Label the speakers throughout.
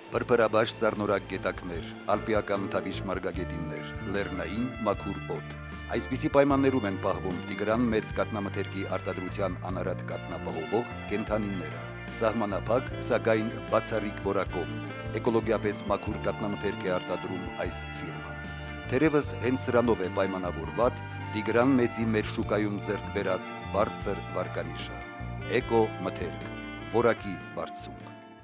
Speaker 1: Պրպրաբաշ սառնորակ գետակներ, ալպիական թավիշ մարգագետիններ, լեռնային մաքուր օդ։ Այսպիսի պայմաններում են պահվում Տիգրան մեծ կաթնամթերքի արտադրության անարատ կաթնապահովող կենդանիները։ Սահմանափակ, սակայն բացառիկ որակով, էկոլոգիապես մաքուր կաթնամթերք է արտադրում այս ֆիրման։ Թերևս հենց սրանով է պայմանավորված Տիգրան մեծի մեր շուկայում ձեռք բերած բարձր վարկանիշը։ Էկո մթերք, որակի բարձունք։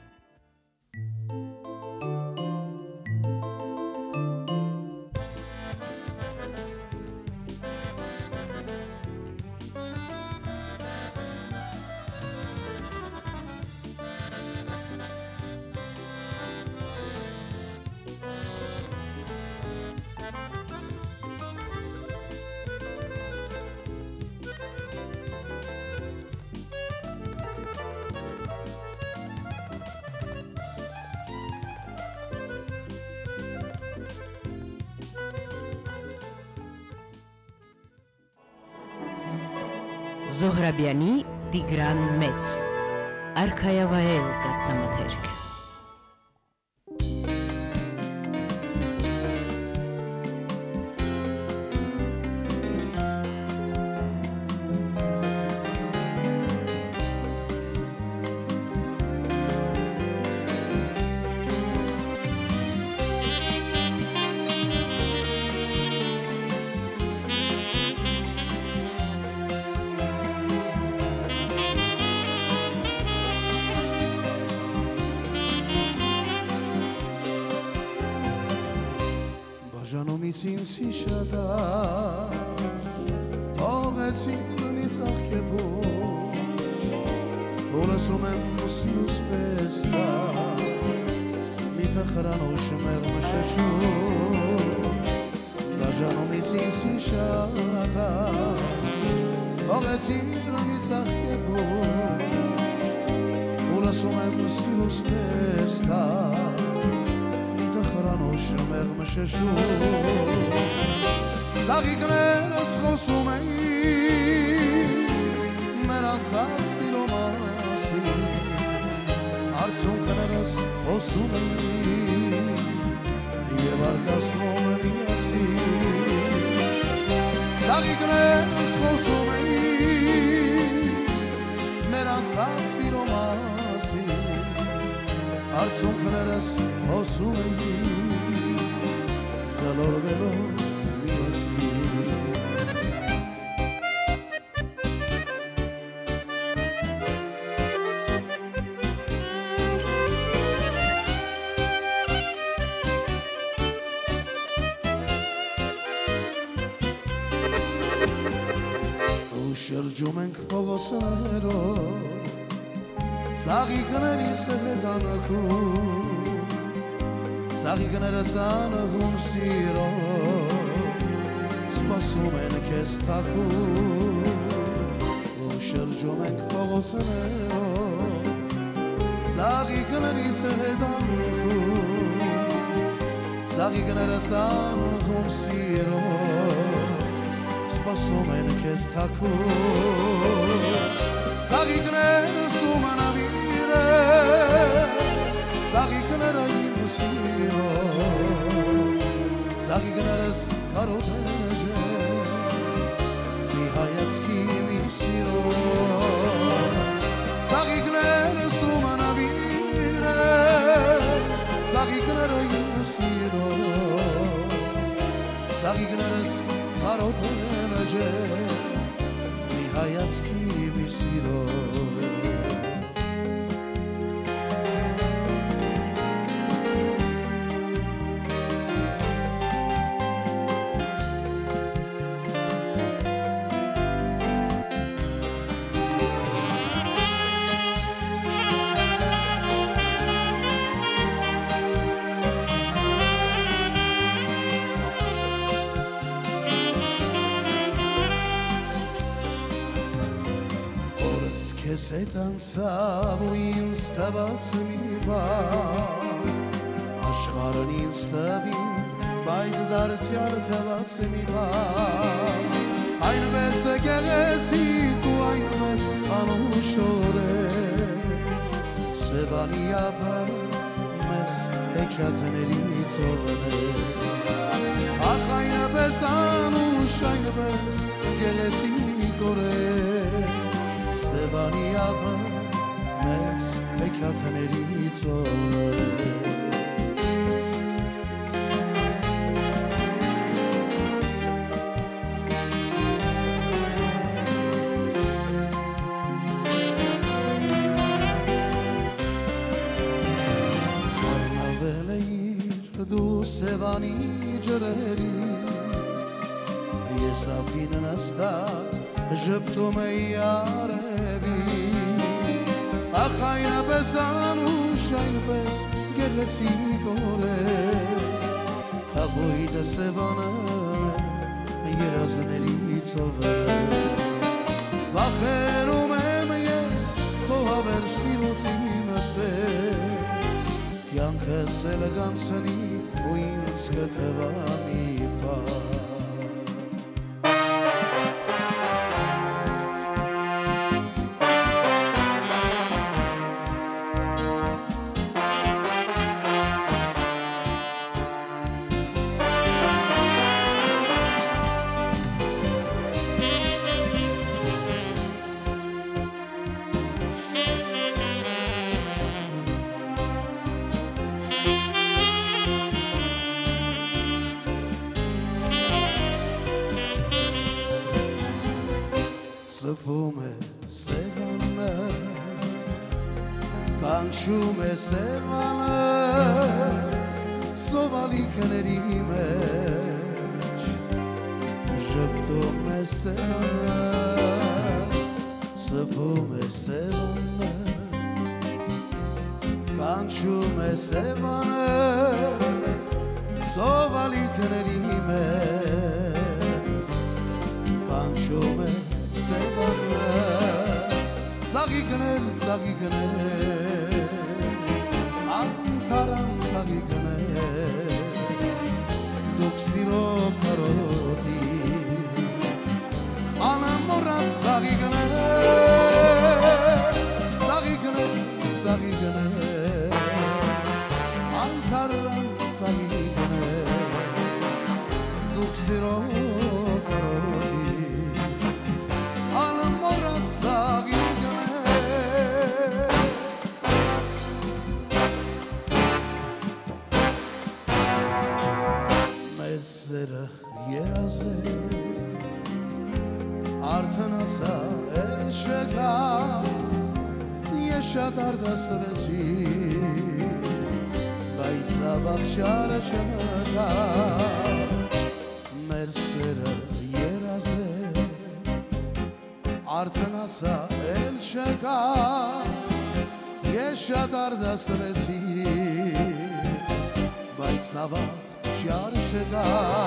Speaker 2: Զոհրաբյանի Տիգրան մեծ, արքայավայել կաթնամթերք։
Speaker 3: Ինձ հիշատա թողեցին ինձ աղքեբոչ ու լսում եմ ուսնուս պես տա մի թխրանոց մեղմշշուչ բաժանումից ինձ հիշատա թողեցին ինձ աղքեբոչ ու լսում եմ ուսնուս պես տա Խրանոց մեղմշշուչ Ծաղիկներս խոսում էին մեր անցած սիրո մասին Արցունքներս հոսում էին և արտասվում միասին Ծաղիկներս խոսում էին մեր անցած սիրո մասին Արցունքներս հոսում էին գլորվելով միասին ու շրջում ենք փողոցներով Ծաղիկներիս հետանքում Ծաղիկներս անհում սիրով Սպասում են քեզ թաքում Ու շրջում ենք փողոցներով Ծաղիկներիս հետանքում Ծաղիկներս անհում սիրով Սպասում են քեզ թաքում Ծաղիկներս ու մանավիր Ծաղիկները իմ սիրո Ծաղիկներս կարոտեր Մի հայացքի մի սիրո Ծաղիկներս ու մանավիր Ծաղիկները իմ սիրո Ծաղիկներս կարոտեր Մի հայացքի մի սիրո Քեզ հետ անցավ ու ինձ տված մի բան Աշխարհն ինձ տվին, բայց դարձյալ տված մի բան Այնպես գեղեցիկ ու այնպես անուշոր է Սևանի ապար մեր մեզ էքյաթների ծովներ Ախ այնպես անուշ այնպես գեղեցիկ օրեր Սևանի ափը մեզ էքյաթների ծովներ Սևանի ջրերի Ես ափին նստած ժպտում էի արևի Ախ այնպես անուշ այնպես գեղեցիկ օրեր Աղոյդը Սևանում է երազների ծովեր Վախենում եմ ես քո հավեր սիրուցի մսեր Յանքս էլ գանցնի ու ինձ կթվա մի պահ Սփում է Սևանը, կանչում է Սևանը, սովալիքների մեջ, ժպտում է Սևանը, սփում է Սևանը, կանչում է Սևանը, սովալիքների մեջ, կանչում է Սևանը, ծաղիկներ, ծաղիկներ, անթարան ծաղիկներ, դուք սիրո կարոտի, անամորած ծաղիկներ, ծաղիկներ, ծաղիկներ, անթարան ծաղիկներ, դուք սիրո կարոտի, Մեր սերը երազ է, արդնացա էլ չկա, ես շատ արդասրեցի, բայց ավաղ շարը չկա, մեր սերը երազ է, արդնացա էլ չկա, ես շատ արդասրեցի, բայց ավաղ շար չկա,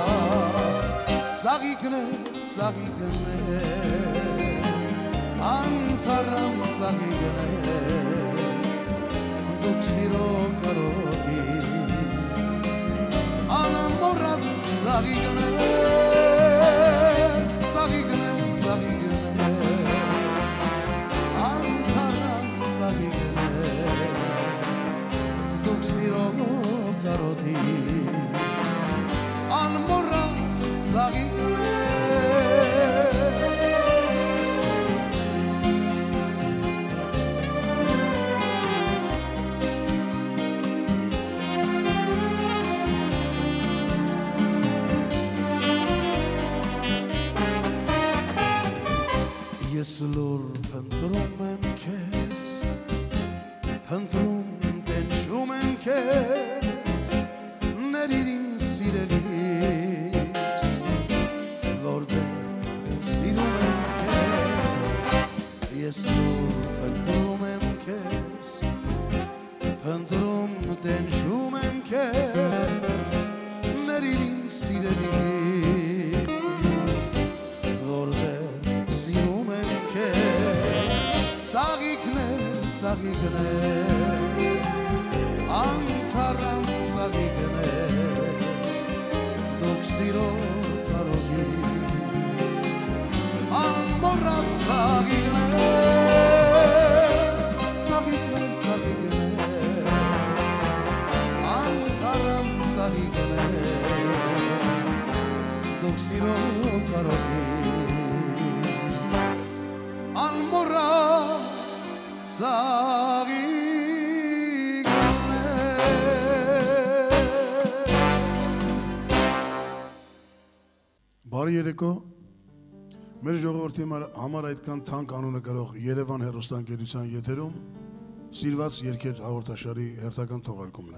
Speaker 3: ծաղիկներ, ծաղիկներ, անթարամ ծաղիկներ, դուք սիրո կարոտի, անամորած ծաղիկներ, ծաղիկներ, ծաղիկներ, անթարամ ծաղիկներ, դուք սիրո կարոտի, անմոռաց ծաղիկներ Ես լուր փնտրում եմ քեզ, փնտրում տենչում եմ քեզ, ներիր սիրելիս, որտեղ սիրում եմ քեզ, ես լուր փնտրում եմ քեզ, փնտրում տենչում եմ քեզ, ներիր սիրելիս, որտեղ սիրում եմ քեզ, ծաղիկներ, անթարամ ծաղիկներ, դուք սիրո կարոտի, անմոռաց ծաղիկներ, ծաղիկներ, ծաղիկներ, Թող սիրո կարոտի Անմոռաց ծաղիկներ Բարի երեկո Մեր ժողովրդի համար այդքան թանկ անունը կրող Երևան հեռուստաընկերության եթերում Սիրված երգեր հաղորդաշարի հերթական թողարկումն է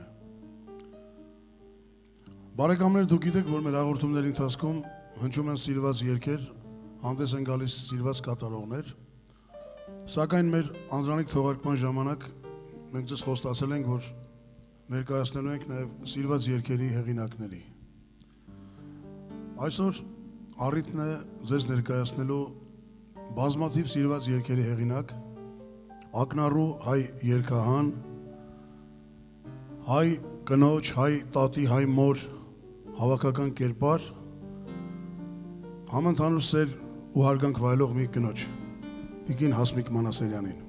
Speaker 3: Բարեկամներ դուք գիտեք, որ մեր հաղորդումների ընթացքում հնչում են սիրված երգեր, հանդես են գալիս սիրված կատարողներ, սակայն մեր անդրանիկ թողարկման ժամանակ մենք ձեզ խոստացել ենք, որ ներկայացնելու ենք նաև սիրված երգերի հեղինակների։ Այսօր առիթն է ձեզ ներկայացնելու բազմաթիվ սիրված երգերի հեղինակ, ակնառու հայ երգահան, հայ կնոջ, հայ տատի, հայ մոր հավաքական կերպար, համընդհանուր սեր ու հարգանք վայելող մի կնոջ, Տիկին Հասմիկ Մանասերյանին։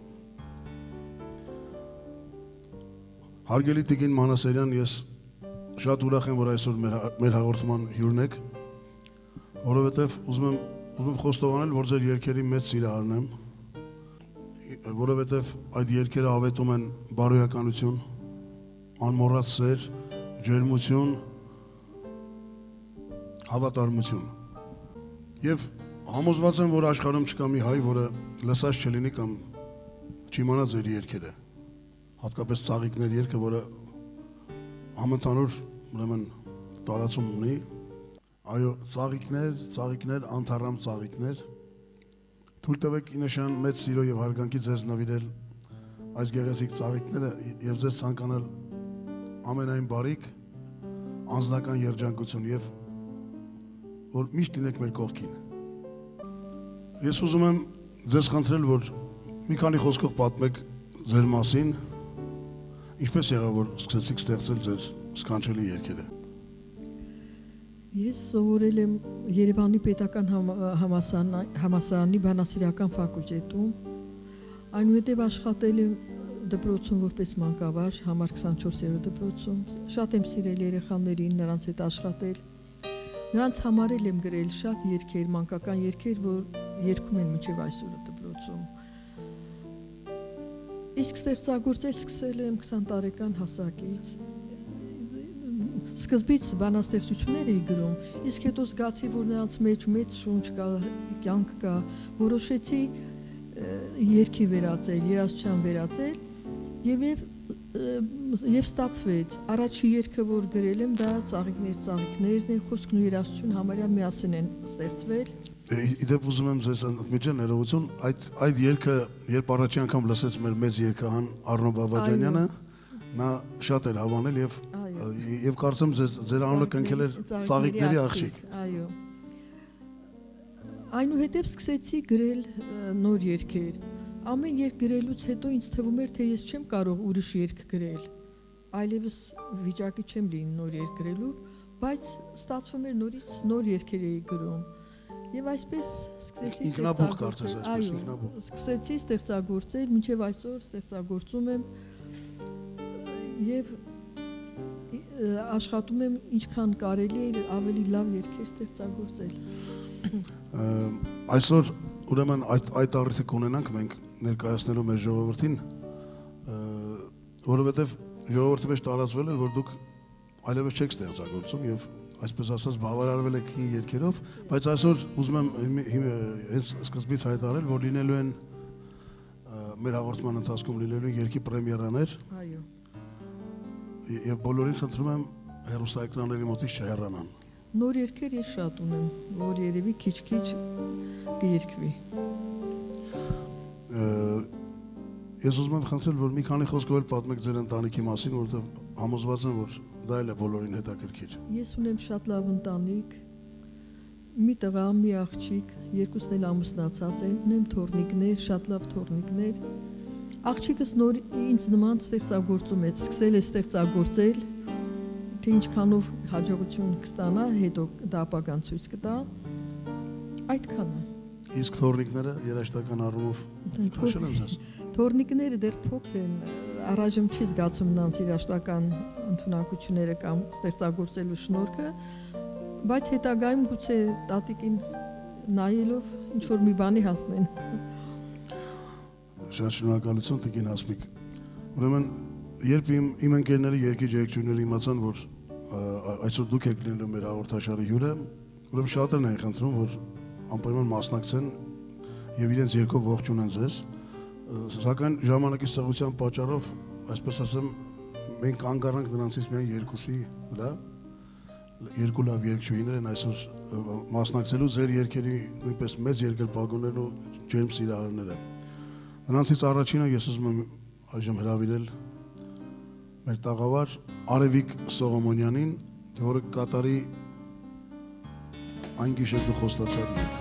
Speaker 3: Հարգելի Տիկին Մանասերյան, ես շատ ուրախ եմ, որ այսօր մեր հաղորդման հյուրն եք, որովհետև ուզում եմ խոստովանել, որ ձեր երգերի մեծ սիրահարն եմ, որովհետև այդ երգերը ավետում են բարոյականություն, անմոռաց սեր, ջերմություն, հավատարմություն։ Եվ համոզված եմ, որ աշխարհում չկա մի հայ, որը լսած չլինի կամ չիմանա ձեր երգերը։ Հատկապես ծաղիկներ երգը, որը համընդհանուր ուրեմն տարածում ունի։ Այո, ծաղիկներ, անթառամ ծաղիկներ։ Թույլ տվեք ինշան մեծ սիրո եւ հարգանքի ձեզ նվիրել այս գեղեցիկ ծաղիկները եւ ձեզ ցանկանալ ամենայն բարիք, անձնական երջանկություն եւ որ միշտ լինեք մեր կողքին։ Ես ուզում եմ ձեզ խնդրել, որ մի քանի խոսքով պատմեք ձեր մասին, ինչպես եղավ, որ սկսեցիք ստեղծել ձեր սքանչելի երգերը։
Speaker 4: Ես սովորել եմ Երևանի պետական համալսարանի բանասիրական ֆակուլտետում, այնուհետև աշխատել եմ դպրոցում որպես մանկավար, համար 24-րդ դպրոցում, շատ եմ սիրել երեխաներին, նրանց հետ աշխատել, նրանց համար եմ գրել շատ երգեր, մանկական երգեր, որ երգում են մինչև այսօր դպրոցում։ Իսկ ստեղծագործել սկսել եմ 20 տարեկան հասակից, սկզբից բանաստեղծություններ էի գրում, իսկ հետո զգացի, որ նրանց մեջ մեծ շունչ կա, կյանք կա, որոշեցի երգի վերածել, երաժշտության վերածել եւ ստացվեց։ Առաջի երգը, որ գրել եմ, դա ծաղիկներն են, խոսքն ու երաժշտություն համարյա միասին են ստեղծվել։
Speaker 3: Իդեպ ուզում եմ ձեզ ընդմիջել ներողություն, այդ երգը, երբ առաջի անգամ լսեց մեր մեծ երգահան Առնո Բաբաջանյանը, նա շատ էր հավանել եւ կարծեմ ձեր անունը կնքել էր ծաղիկների աղջիկ։
Speaker 4: Այո։ Այնուհետև սկսեցի գրել նոր երգեր։ Ամեն երգ գրելուց հետո ինձ թվում էր, թե ես չեմ կարող ուրիշ երգ գրել, այլևս վիճակի չեմ լինի նոր երգ գրելու, բայց ստացվում էր նորից նոր երգեր էի գրում։ Եվ այսպես սկսեցի ստեղծագործել, մինչև այսօր ստեղծագործում եմ եւ աշխատում եմ ինչքան կարելի է ավելի լավ երգեր ստեղծագործել։
Speaker 3: Այսօր ուրեմն այդ առիթը կունենանք մենք ներկայացնելու մեր ժողովրդին, որովհետև ժողովրդի մեջ տարածվել է, որ դուք այլևս չեք ստեղծագործում եւ այսպես ասած բավարարվել եք հին երգերով, բայց այսօր ուզում եմ հենց սկզբից հայտարարել, որ լինելու են մեր հաղորդման ընթացքում լինելու երգի պրեմիերաներ։
Speaker 4: Այո։
Speaker 3: Եվ բոլորին խնդրում եմ հեռուստաէկրանների մոտից չհեռանան։
Speaker 4: Նոր երգեր ես շատ ունեմ, որ երևի քիչ-քիչ կերկվի։
Speaker 3: Ես ուզում եմ խնդրել, որ մի քանի խոսքով էլ պատմեք ձեր ընտանիքի մասին, որովհետև համոզված եմ, որ դա էլ է բոլորին հետաքրքիր։
Speaker 4: Ես ունեմ շատ լավ ընտանիք, մի տղա, մի աղջիկ, երկուսն էլ ամուսնացած են, ունեմ թոռնիկներ, շատ լավ թոռնիկներ։ Աղջիկս նոր ինձ նման ստեղծագործում է, սկսել է ստեղծագործել, թե ինչքանով հաջողություն կստանա, հետո դա ապագան ցույց կտա։ Այդքանը։
Speaker 3: Իսկ թոռնիկները երաժշտական առումով քաշել են ձեզ։
Speaker 4: Թոռնիկները դեռ փոքր են, առայժմ չի զգացում նրանց երաժշտական ընդունակությունները կամ ստեղծագործելու շնորհքը, Բայց հետագայում գուցե տատիկին նայելով ինչ որ մի բանի հասնեն։
Speaker 3: Շատ շնորհակալություն Տիկին Հասմիկ։ Ուրեմն երբ իմ ընկերների երկի ջերկչուները իմացան, որ այսօր դուք եք լինելու մեր հաղորդաշարի հյուրը, ուրեմն շատերն են խնդրում, որ անպայման մասնակցեն եւ իրենց երկով ողջունեն ձեզ։ Սակայն ժամանակի սղության պատճառով, այսպես ասեմ, մենք անգարանք նրանցից միայն երկուսի վրա, երկու լավ երգչուհիներ են այսօր մասնակցելու ձեր երգերի նույնպես մեծ երկրպագուներն ու ջերմ սիրահարները։ Նրանցից առաջինը ես ուզում եմ այժմ հրավիրել մեր տաղավար Արևիկ Սողոմոնյանին, որը կատարի այն գիշեր դու խոստացար երգ։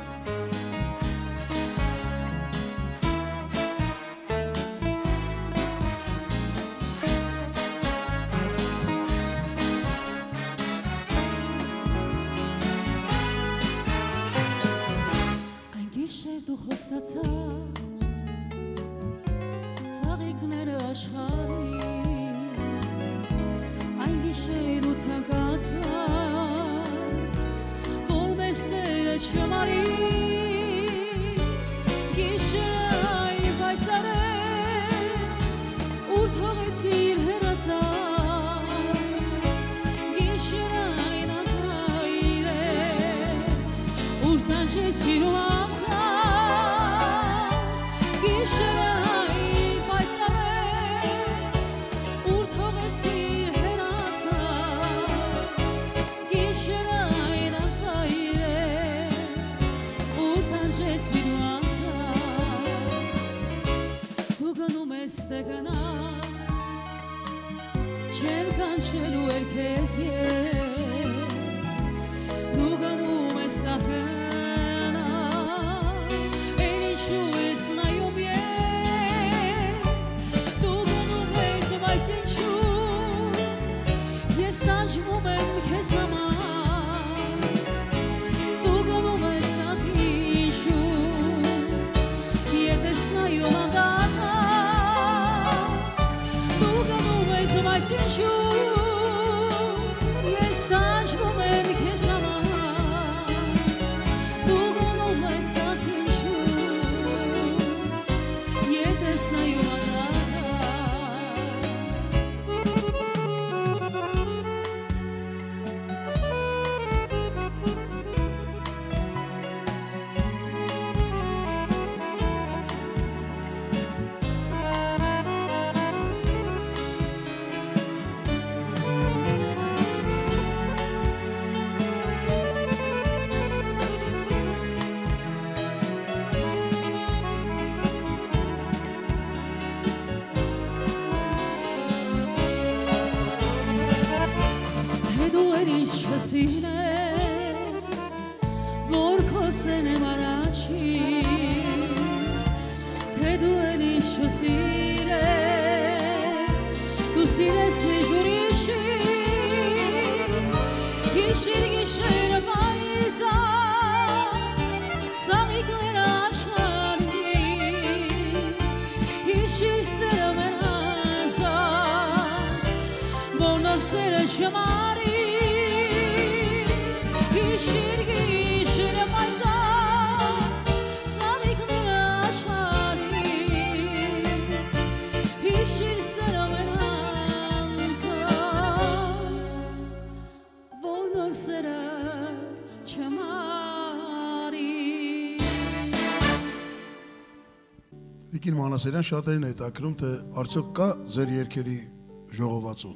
Speaker 3: Տիկին Մանասերյան շատերին է հետաքրում, թե արդյոք կա ձեր երգերի ժողովածու։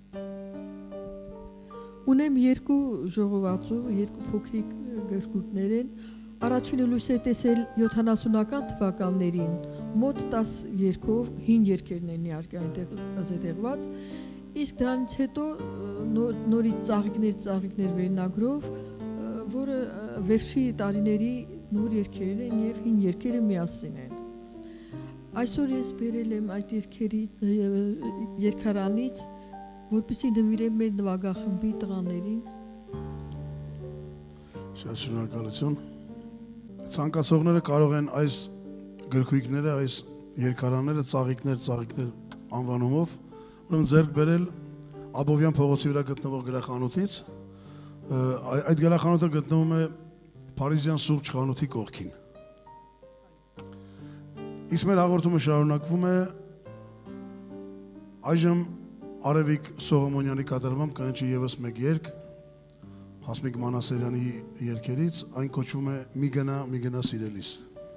Speaker 4: Ունեմ երկու ժողովածու, երկու փոքրիկ գրքույկներ են։ Առաջինը լույս է տեսել 70-ական թվականներին, մոտ 10 երգով, 5 երգերն են իհարկե այնտեղ տեղված, իսկ դրանից հետո նորից ծաղիկներ վերնագրով, որը վերջի տարիների նոր երգեր են եւ 5 երգերը միասին են։ Այսօր ես բերել եմ այդ երգարանից, որպեսզի նվիրեմ մեր նվագախմբի տղաներին։
Speaker 3: Շատ շնորհակալություն։ Ցանկացողները կարող են այս գրքույկները, այս երգարանները ծաղիկներ անվանումով ուրեմն ձեռք բերել Աբովյան փողոցի վրա գտնվող գրախանութից, Այդ գրախանութը գտնվում է Փարիզյան Սուրճ խանութի կողքին։ Իսկ մեր հաղորդումը շարունակվում է այժմ Արևիկ Սողոմոնյանի կատարմամբ կհնչի ևս մեկ երգ Հասմիկ Մանասերյանի երգերից, այն կոչվում է «Մի գնա սիրելիս»։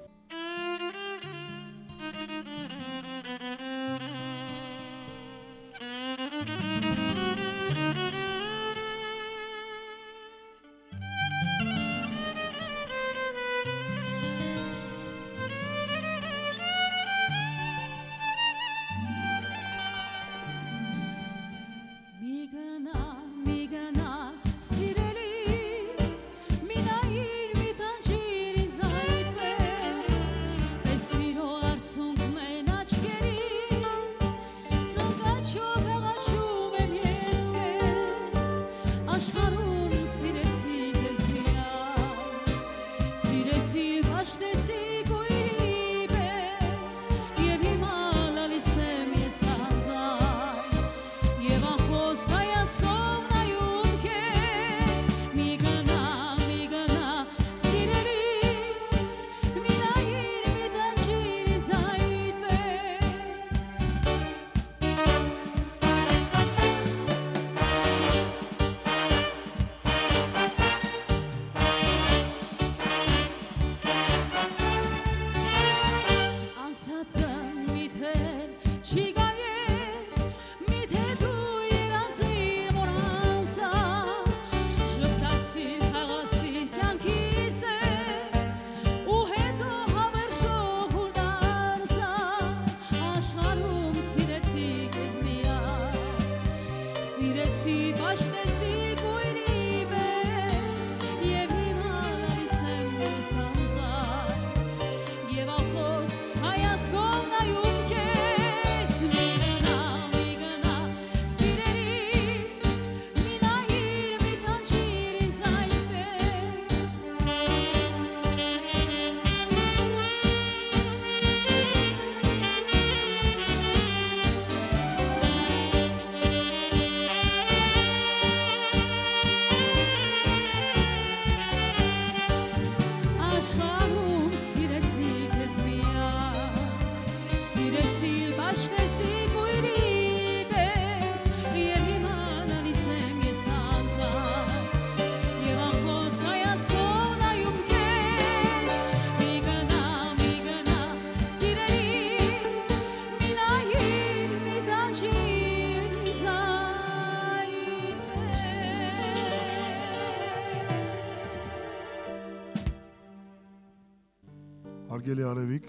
Speaker 3: Հարգելի Արևիկ,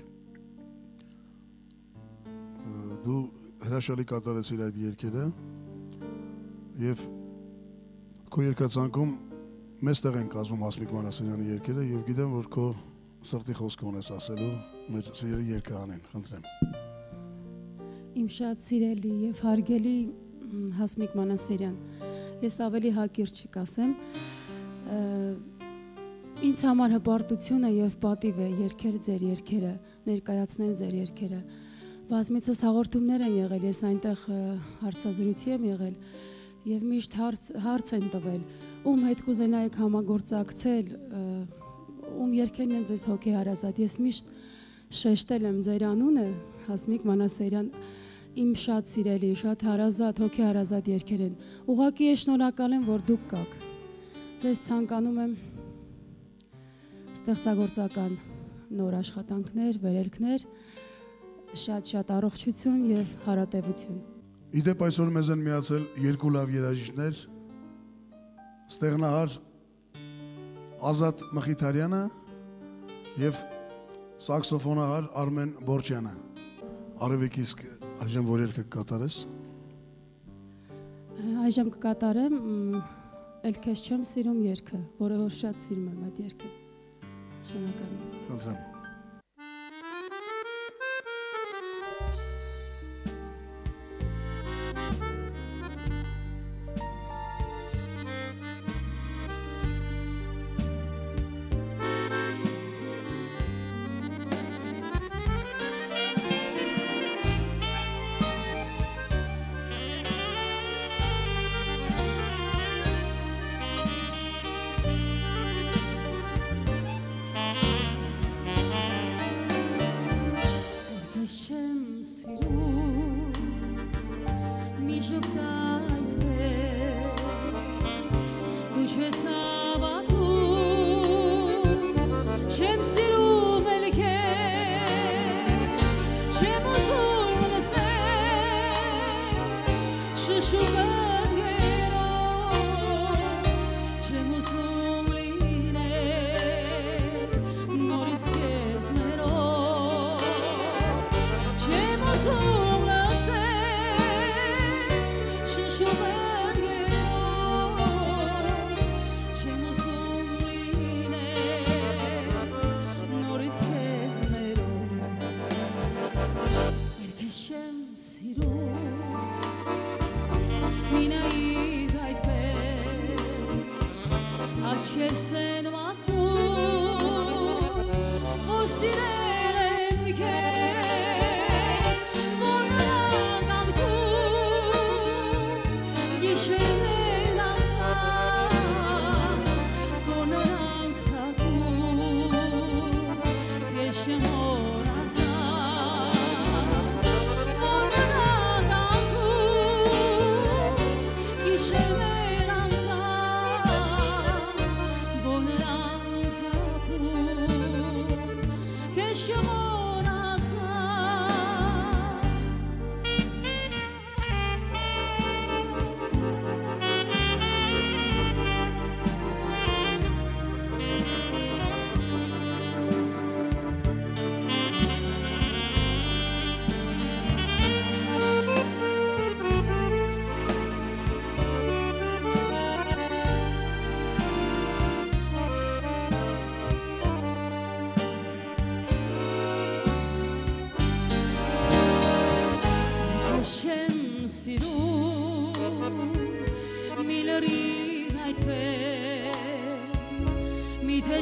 Speaker 3: դու հրաշալի կատարեցիր այդ երգերը եւ քո երգացանկում մեծ տեղ են կազմում Հասմիկ Մանասերյանի երգերը եւ գիտեմ, որ քո սրտի խոսքը ունես ասելու մեր սիրելի երգահանին, խնդրեմ։
Speaker 5: Իմ շատ սիրելի եւ հարգելի Հասմիկ Մանասերյան, ես ավելի հակիրճ չկասեմ, ինձ համար հպարտություն է եւ պատիվ է երգել ձեր երգերը, ներկայացնել ձեր երգերը։ Բազմիցս հաղորդումներ են եղել, ես այնտեղ հարցազրույցի եմ եղել եւ միշտ հարց են տվել, ում հետ կուզենայիք համագործակցել, ում երգերն են ձեզ հոգեհարազատ։ Ես միշտ շեշտել եմ ձեր անունը, Հասմիկ Մանասերյան, իմ շատ սիրելի, շատ հարազատ, հոգեհարազատ երգեր են։ Ուղղակի շնորհակալ եմ, որ դուք կաք։ Ձեզ ցանկանում եմ ստեղծագործական նոր աշխատանքներ, վերելքներ, շատ առողջություն եւ հարատեվություն։
Speaker 3: Իդեպ այսօր մեզ են միացել երկու լավ երաժիշտներ, ստեղնահար Ազատ Մխիթարյանը եւ սաքսոֆոնահար Արմեն Բորչյանը։ Արևիկ, իսկ այժմ որ երգը կկատարես։
Speaker 5: Այժմ կկատարեմ «Էլ քեզ չեմ սիրում» երգը, որը որ շատ սիրում եմ այդ երգը։ Շնորհակալ եմ։
Speaker 3: Խնդրեմ։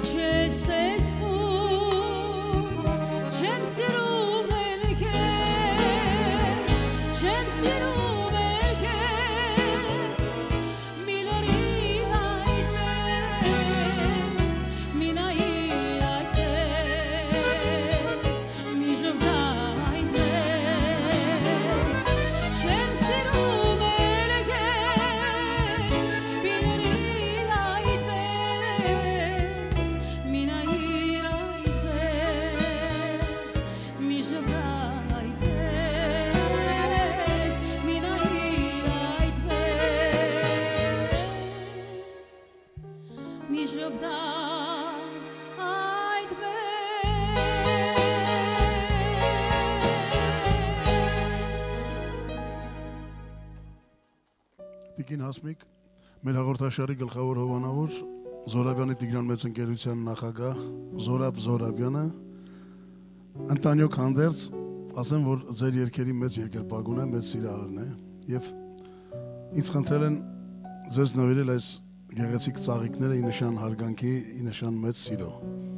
Speaker 3: Տիկին Հասմիկ, մեր հաղորդաշարի գլխավոր հովանավոր Զորաբյանի Տիգրան մեծ ընկերության նախագահ Զորաբ Զորաբյանը ընտանյոք հանդերձ ասեմ, որ ձեր երկերի մեծ երկրպագուն է, մեծ սիրահարն է եւ ինձ խնդրել են ձեզ նվիրել այս գեղեցիկ ծաղիկները ի նշան հարգանքի, ի նշան մեծ սիրո։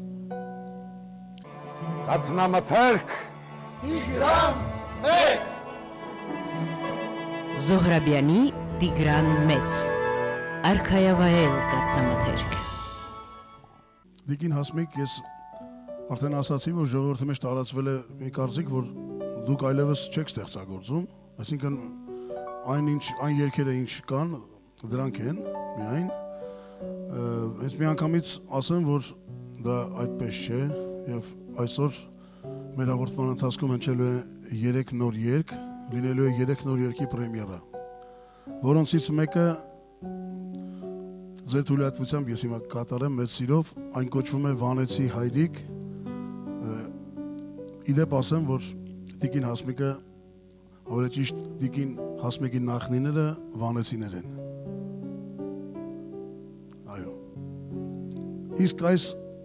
Speaker 6: Կաթնամթերք Տիգրան մեծ
Speaker 2: Զոհրաբյանի Տիգրան մեծ Արքայավայել կաթնամթերք
Speaker 3: Տիկին Հասմիկ, ես արդեն ասացի, որ ժողովրդի մեջ տարածվել է մի կարծիք, որ դուք այլևս չեք ստեղծագործում, այսինքն այն երգերը ինչ կան, դրանք են միայն, հենց մի անգամից ասեմ, որ դա այդպես չէ եւ այսօր մեր հաղորդման ընթացքում հնչելու է 3 նոր երգ, լինելու է 3 նոր երգի պրեմիերա, որոնցից մեկը ձեր թույլատվությամբ ես հիմա կատարեմ մեծ սիրով, այն կոչվում է Վանեցի հայրիկ, իդեպ ասեմ, որ Տիկին Հասմիկը, ավելի ճիշտ Տիկին Հասմիկի նախնիները Վանեցիներ են։ Այո։ Իսկ այս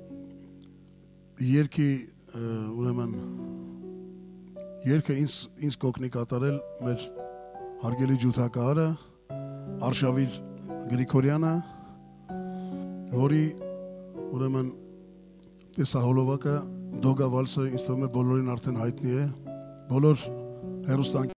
Speaker 3: երգի ուրեմն երգը ինձ կօգնի կատարել մեր հարգելի ջութակահարը Արշավիր Գրիգորյանը, որի ուրեմն տեսահոլովակը Դոգա վալսը ինձ թվում է բոլորին արդեն հայտնի է, բոլոր հեռուստաընկերները